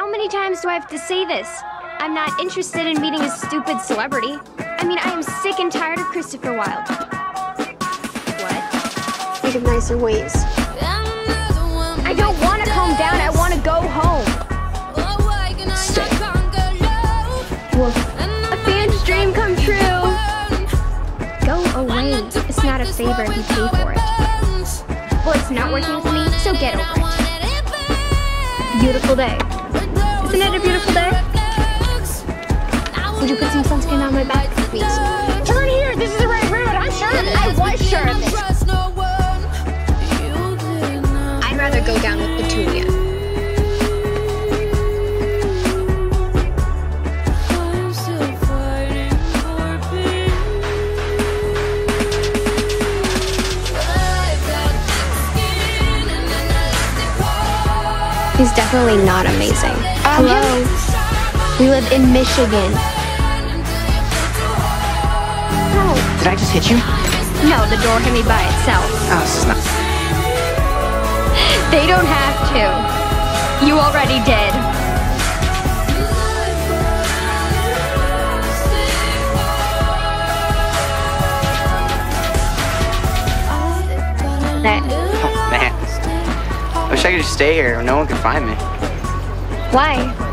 many times do I have to say this? I'm not interested in meeting a stupid celebrity. I mean, I am sick and tired of Christopher Wilde. What? Think of nicer ways. I don't want to calm down, I want to go home. Stay. Woof. A fan's dream come true. Go away. It's not a favor if you pay for it. Well, it's not working for me, so get over it. Beautiful day. Isn't it a beautiful day? Would you put some sunscreen on my back, please? Turn here! This is the right road! I'm sure of it! I was sure of it. I'd rather go down with Petunia. He's definitely not amazing. Hello? We live in Michigan. No. Did I just hit you? No, the door hit me by itself. Oh, this is not... They don't have to. You already did. Oh, man. I wish I could just stay here. No one could find me. Why?